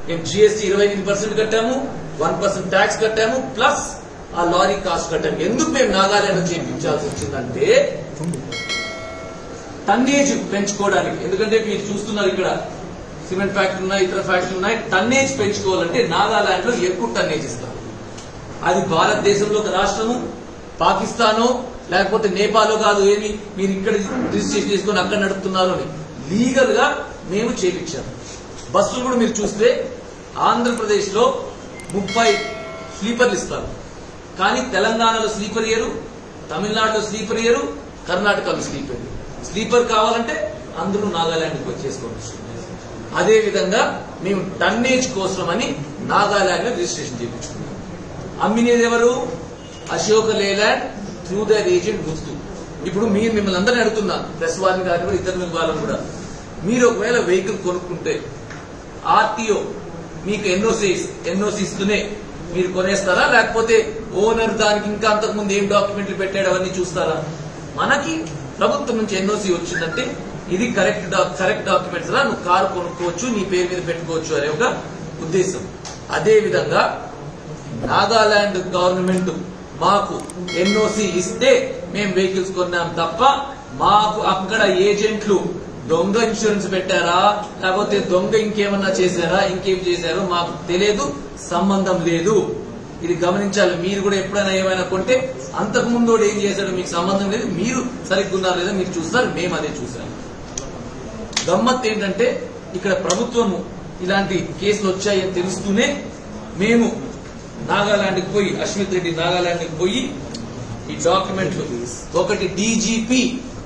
మేము GST 28% కట్టాము, 1% tax కట్టాము, ప్లస్ ఆ లారీ కాస్ట్ కట్టాము. ఎందుకు మేము నాగాలాండ్ చేయించాల్సి వచ్చిందంటే టన్నేజ్ పెంచుకోవడానికి. ఎందుకంటే మీరు చూస్తున్నారు ఇక్కడ సిమెంట్ ఫ్యాక్టరీ ఉన్నాయి, ఇతర ఫ్యాక్టరీ ఉన్నాయి. టన్నేజ్ పెంచుకోవాలంటే నాగాలాండ్ లో ఎక్కువ టన్నేజ్ ఇస్తారు. అది భారతదేశంలో ఒక రాష్ట్రము, పాకిస్తానో లేకపోతే నేపాల్ కాదు. ఏమి మీరు ఇక్కడ రిజిస్ట్రేషన్ చేసుకుని అక్కడ నడుపుతున్నారు అని లీగల్ గా మేము చేయించాము. బస్సులు కూడా మీరు చూస్తే ఆంధ్రప్రదేశ్ లో 30 స్లీపర్లు ఇస్తారు, కానీ తెలంగాణలో స్లీపర్ ఇయ్యరు, తమిళనాడులో స్లీపర్ ఇయ్యరు, కర్ణాటకలో స్లీపర్. స్లీపర్ కావాలంటే అందరూ నాగాలాండ్కి వచ్చేసుకోవచ్చు. అదే విధంగా మేము టన్నేజ్ కోసం అని నాగాలాండ్ లో రిజిస్ట్రేషన్ చేయించుకున్నాం. అమ్మినేది ఎవరు? Ashok Leyland through their agent గుర్తు. ఇప్పుడు మిమ్మల్ని అందరినీ అడుగుతున్నాను, ప్రెస్ వారిని కానీ కూడా ఇతర వాళ్ళని కూడా, మీరు ఒకవేళ వెహికల్ కొనుక్కుంటే ఆర్టీఓ మీకు ఎన్ఓసి ఇస్తూనే మీరు కొనేస్తారా, లేకపోతే ఓనర్ దానికి ఇంకా అంతకుముందు ఏం డాక్యుమెంట్లు పెట్టాడు అవన్నీ చూస్తారా? మనకి ప్రభుత్వం నుంచి ఎన్ఓసి వచ్చిందంటే ఇది కరెక్ట్ డాక్యుమెంట్స్ రా, నువ్వు కారు కొనుక్కోవచ్చు, నీ పేరు మీద పెట్టుకోవచ్చు అనే ఒక ఉద్దేశం. అదే విధంగా నాగాలాండ్ గవర్నమెంట్ మాకు ఎన్ఓసి ఇస్తే మేము వెహికల్స్ కొన్నాం తప్ప మాకు అక్కడ ఏజెంట్లు దొంగ ఇన్సూరెన్స్ పెట్టారా, లేకపోతే దొంగ ఇంకేమన్నా చేశారా, ఇంకేం చేశారో మాకు తెలియదు, సంబంధం లేదు. ఇది గమనించాలి. మీరు కూడా ఎప్పుడైనా ఏమైనా కొంటే అంతకు ముందు ఏం చేశాడో మీకు సంబంధం లేదు. మీరు సరిగ్గా ఉన్నారా లేదా మీరు చూస్తారు, మేము అదే చూసాము. గమ్మత్ ఏంటంటే ఇక్కడ ప్రభుత్వము ఇలాంటి కేసులు వచ్చాయని తెలుస్తూనే మేము నాగాలాండ్కి పోయి, అశ్విత్ రెడ్డి నాగాలాండ్కి పోయి ఈ డాక్యుమెంట్లు ఒకటి డీజీపీ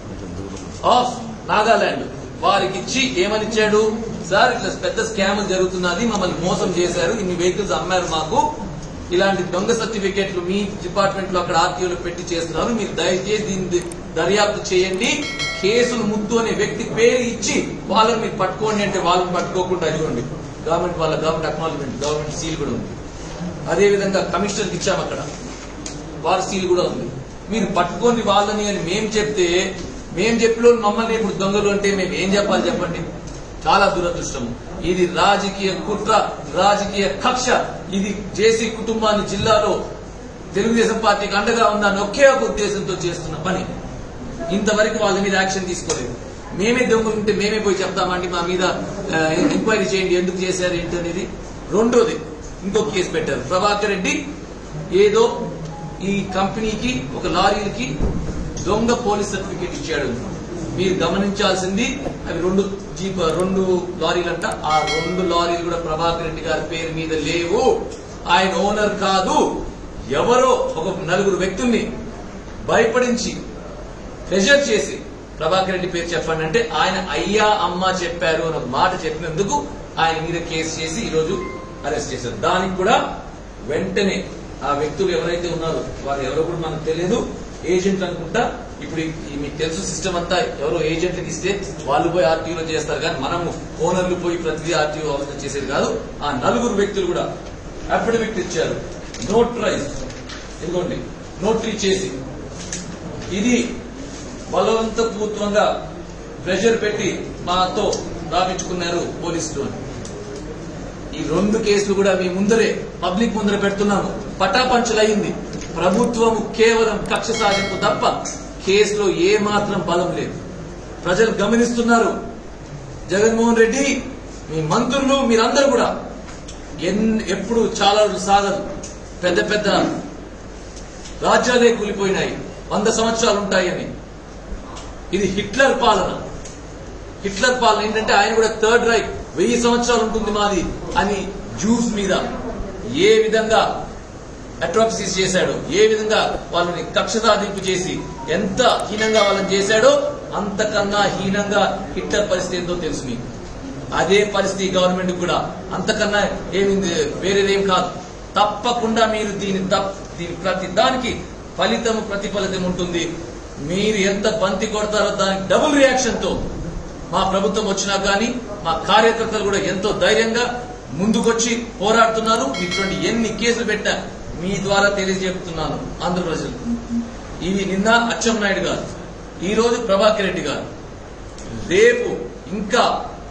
ఆఫ్ నాగాలాండ్ వారికి ఇచ్చి ఏమని ఇచ్చాడు, సార్ ఇట్లా పెద్ద స్కామ్ జరుగుతున్నది, మమ్మల్ని మోసం చేశారు, ఇన్ని వెహికల్స్ అమ్మారు, మాకు ఇలాంటి దొంగ సర్టిఫికేట్లు మీ డిపార్ట్మెంట్ లో అక్కడ ఆర్టీఓలో పెట్టి చేస్తున్నారు, మీరు దయచేసి దీన్ని దర్యాప్తు చేయండి, కేసులు ముద్దు అనే వ్యక్తి పేరు ఇచ్చి వాళ్ళని మీరు పట్టుకోండి అంటే వాళ్ళని పట్టుకోకుండా ఇవ్వండి. గవర్నమెంట్ అక్నాలజ్మెంట్, గవర్నమెంట్ సీల్ కూడా ఉంది. అదే విధంగా కమిషనర్కి ఇచ్చాము, అక్కడ వారి సీల్ కూడా ఉంది. మీరు పట్టుకోండి వాళ్ళని అని మేము చెప్తే, మేము చెప్పిన మమ్మల్ని ఇప్పుడు దొంగలు అంటే మేము ఏం చెప్పాలి చెప్పండి? చాలా దురదృష్టం. ఇది రాజకీయ కుట్ర, రాజకీయ కక్ష. ఇది జేసీ కుటుంబాన్ని జిల్లాలో తెలుగుదేశం పార్టీకి అండగా ఉందని ఒకే ఒక ఉద్దేశంతో చేస్తున్న పని. ఇంతవరకు వాళ్ళ మీద యాక్షన్ తీసుకోలేదు. మేమే దొంగలు ఉంటే మేమే పోయి చెప్తామండి, మా మీద ఎంక్వైరీ చేయండి, ఎందుకు చేశారు ఏంటి అనేది. రెండోది ఇంకొక కేసు పెట్టారు. ప్రభాకర్ రెడ్డి ఏదో ఈ కంపెనీకి ఒక లారీలకి దొంగ పోలీస్ సర్టిఫికేట్ ఇచ్చాడు. మీరు గమనించాల్సింది అవి రెండు లారీలంట. ఆ 2 లారీలు కూడా ప్రభాకర్ రెడ్డి గారి పేరు మీద లేవు. ఆయన ఓనర్ కాదు, ఎవరో ఒక 4 వ్యక్తుల్ని భయపడించి ప్రెషర్ చేసి ప్రభాకర్ రెడ్డి పేరు చెప్పండి అంటే ఆయన అయ్యా అమ్మ చెప్పారు అని ఒక మాట చెప్పినందుకు ఆయన మీద కేసు చేసి ఈరోజు అరెస్ట్ చేశారు. దానికి కూడా వెంటనే ఆ వ్యక్తులు ఎవరైతే ఉన్నారో వారు ఎవరో కూడా మనకు తెలియదు, ఏజెంట్ అనుకుంటా. ఇప్పుడు మీకు తెలుసు సిస్టమ్ అంతా, ఎవరో ఏజెంట్లకు ఇస్తే వాళ్ళు పోయి ఆర్టీఓలో చేస్తారు, కానీ మనము ఓనర్లు పోయి ప్రతిదీ ఆర్టీఓ అవసరం చేసేది కాదు. ఆ 4 వ్యక్తులు కూడా అఫిడవిట్ ఇచ్చారు, నోటరైజ్, ఇదిగోండి నోటరీ చేసి ఇది బలవంతపూర్వకంగా ప్రెషర్ పెట్టి మాతో రాపించుకున్నారు పోలీసులు అని. ఈ 2 కేసులు కూడా మీ ముందరే పబ్లిక్ ముందర పెడుతున్నాము. పటాపంచలైంది. ప్రభుత్వం కేవలం కక్ష సాధింపు తప్ప కేసులో ఏ మాత్రం బలం లేదు. ప్రజలు గమనిస్తున్నారు. జగన్మోహన్ రెడ్డి, మీ మంత్రులు, మీరందరూ కూడా ఎప్పుడు చాలా సాగదు. పెద్ద పెద్ద రాజ్యాలే కూలిపోయినాయి, 100 సంవత్సరాలు ఉంటాయని. ఇది హిట్లర్ పాలన. హిట్లర్ పాలన ఏంటంటే ఆయన కూడా థర్డ్ రైట్, 1000 సంవత్సరాలు ఉంటుంది మాది అని జూస్ మీద ఏ విధంగా అట్రాసిటీస్ చేశాడో, ఏ విధంగా వాళ్ళని కక్ష సాధింపు చేసి ఎంత హీనంగా వాళ్ళని చేశాడో అంతకన్నా హీనంగా హిట్లర్ పరిస్థితి ఏంటో తెలుసు మీకు. అదే పరిస్థితి గవర్నమెంట్ కూడా, అంతకన్నా ఏమింది, వేరేదేం కాదు. తప్పకుండా మీరు దీని ప్రతి దానికి ఫలితం ప్రతిఫలితం ఉంటుంది. మీరు ఎంత బంతి కొడతారో దానికి డబుల్ రియాక్షన్ తో మా ప్రభుత్వం వచ్చినా కానీ మా కార్యకర్తలు కూడా ఎంతో ధైర్యంగా ముందుకొచ్చి పోరాడుతున్నారు. ఇటువంటి ఎన్ని కేసులు పెట్టా మీ ద్వారా తెలియజేస్తున్నాను ఆంధ్ర ప్రజలు. ఇవి నిన్న అచ్చెన్నాయుడు గారు, ఈ రోజు ప్రభాకర్ రెడ్డి గారు, రేపు ఇంకా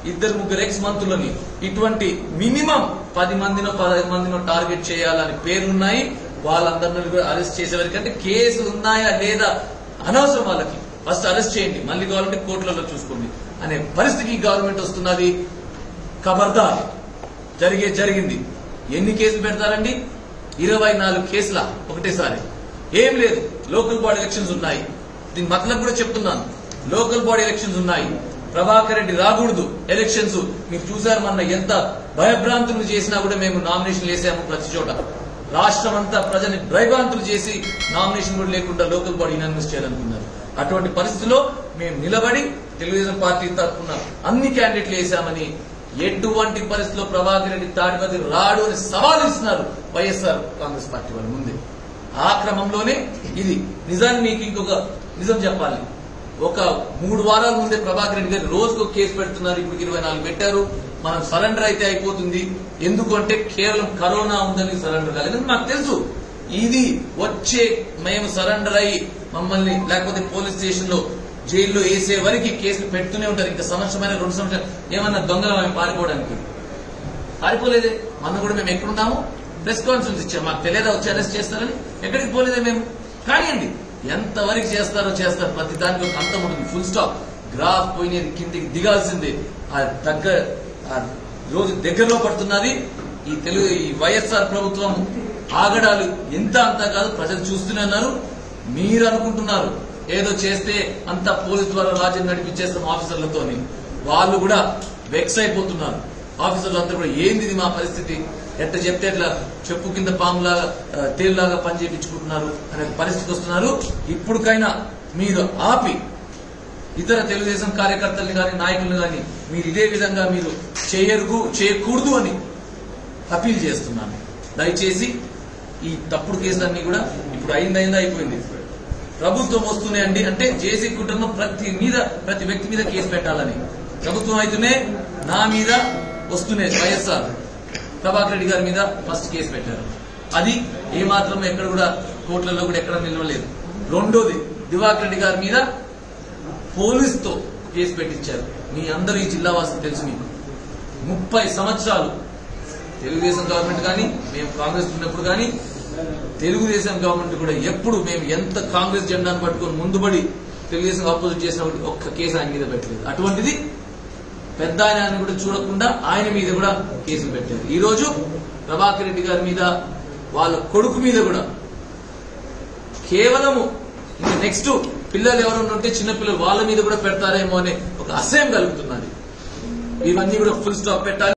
2 3 ఎక్స్ మంత్రులని ఇటువంటి మినిమం 10 మందినో 15 మందినో టార్గెట్ చేయాలని పేర్లున్నాయి. వాళ్ళందరినీ కూడా అరెస్ట్ చేసేవారికంటే కేసులు ఉన్నాయా లేదా అనవసరం. వాళ్ళకి ఫస్ట్ అరెస్ట్ చేయండి, మళ్ళీ కావాలంటే కోర్టులలో చూసుకోండి అనే పరిస్థితికి గవర్నమెంట్ వస్తున్నది. ఖబర్దార్. జరిగింది. ఎన్ని కేసులు పెడతారండి? 24 కేసుల ఒకటేసారి. ఏం లేదు, లోకల్ బాడీ ఎలక్షన్స్ ఉన్నాయి. దీని మతలబ్ కూడా చెప్తున్నాను, లోకల్ బాడీ ఎలక్షన్స్ ఉన్నాయి. ప్రభాకర్ రెడ్డి రాకూడదు ఎలక్షన్స్. మీరు చూసారు మొన్న ఎంత భయభ్రాంతులు చేసినా కూడా మేము నామినేషన్ వేసాము ప్రతి చోట. రాష్ట్రం అంతా ప్రజల్ని భయభ్రాంతులు చేసి నామినేషన్ కూడా లేకుండా లోకల్ బాడీ యూనానిమస్ చేయాలనుకున్నారు. అటువంటి పరిస్థితిలో మేము నిలబడి తెలుగుదేశం పార్టీ తరఫున అన్ని క్యాండిడేట్లు వేశామని, ఎటువంటి పరిస్థితిలో ప్రభాకర్ రెడ్డి తాడిపత్రి రాడు అని సవాల్ ఇస్తున్నారు వైఎస్ఆర్ కాంగ్రెస్ పార్టీ వాళ్ళ ముందే. ఆ క్రమంలోనే ఇది నిజాన్ని మీకు ఇంకొక నిజం చెప్పాలి. ఒక 3 వారాల ముందే ప్రభాకర్ రెడ్డి గారు రోజుకు కేసు పెడుతున్నారు. ఇప్పుడు 24 పెట్టారు. మనం సరెండర్ అయితే అయిపోతుంది. ఎందుకంటే కేవలం కరోనా ఉందని సరెండర్ కాలేదు. నాకు తెలుసు ఇది వచ్చే మేము సరెండర్ అయ్యి మమ్మల్ని లేకపోతే పోలీస్ స్టేషన్ లో జైల్లో వేసే వరకు కేసులు పెడుతూనే ఉంటారు. ఇంకా సంవత్సరమైన 2 సంవత్సరాలు ఏమన్నా దొంగలు మేము పారిపోవడానికి పారిపోలేదే. మొన్న కూడా మేము ఎక్కడున్నాము ప్రెస్ కాన్ఫరెన్స్ ఇచ్చాము. మాకు తెలియదా వచ్చి అరెస్ట్ చేస్తారని? ఎక్కడికి పోలేదే మేము. కానివ్వండి, ఎంతవరకు చేస్తారో చేస్తారు. ప్రతి దానికి ఒక అంతం ఉంటుంది. Full stop. గ్రాఫ్ పోయినది కిందికి దిగాల్సిందే. ఆ రోజు దగ్గరలో పడుతున్నది. ఈ వైఎస్ఆర్ ప్రభుత్వం ఆగడాలు ఎంత అంతా కాదు, ప్రజలు చూస్తూనే ఉన్నారు. మీరు అనుకుంటున్నారు ఏదో చేస్తే అంతా పోలీసు ద్వారా రాజ్యం నడిపించేస్తాం ఆఫీసర్లతోని. వాళ్ళు కూడా వెక్స్ అయిపోతున్నారు. ఆఫీసర్లు అందరూ కూడా ఏంది మా పరిస్థితి, ఎట్లా చెప్తే ఎట్లా చెప్పు కింద పాములాగా తేలులాగా పని చేయించుకుంటున్నారు అనే పరిస్థితి వస్తున్నారు. ఇప్పటికైనా మీరు ఆపి ఇతర తెలుగుదేశం కార్యకర్తల్ని కానీ నాయకులను కానీ మీరు ఇదే విధంగా మీరు చేయకూడదు అని అపీల్ చేస్తున్నాను. దయచేసి ఈ తప్పుడు కేసులన్నీ కూడా ఇప్పుడు అయిపోయింది. ప్రభుత్వం వస్తూనే అంటే జేసీ కుటుంబం ప్రతి వ్యక్తి మీద కేసు పెట్టాలని ప్రభుత్వం అయితేనే నా మీద వస్తూనే వైఎస్ఆర్ ప్రభాకర్ రెడ్డి గారి మీద ఫస్ట్ కేసు పెట్టారు. అది ఏమాత్రం ఎక్కడ కూడా కోర్టులలో కూడా ఎక్కడ నిలవలేదు. రెండోది దివాకర్ రెడ్డి గారి మీద పోలీసుతో కేసు పెట్టించారు. మీ అందరూ ఈ జిల్లా వాసులు తెలుసు. మీకు 30 సంవత్సరాలు తెలుగుదేశం గవర్నమెంట్ కానీ మేము కాంగ్రెస్ ఉన్నప్పుడు కానీ తెలుగుదేశం గవర్నమెంట్ కూడా ఎప్పుడు మేము ఎంత కాంగ్రెస్ జెండాను పట్టుకొని ముందుబడి తెలుగుదేశం ఆపోజిట్ చేసినప్పుడు ఒక్క కేసు ఆయన మీద పెట్టలేదు. అటువంటిది పెద్ద ఆయన కూడా చూడకుండా ఆయన మీద కూడా కేసులు పెట్టారు. ఈ రోజు ప్రభాకర్ రెడ్డి గారి మీద వాళ్ళ కొడుకు మీద కూడా కేవలము ఇంకా నెక్స్ట్ పిల్లలు ఎవరన్నా ఉంటే చిన్నపిల్లలు వాళ్ళ మీద కూడా పెడతారేమో అనే ఒక అసహ్యం కలుగుతున్నది. ఇవన్నీ కూడా ఫుల్ స్టాప్ పెట్టాలి.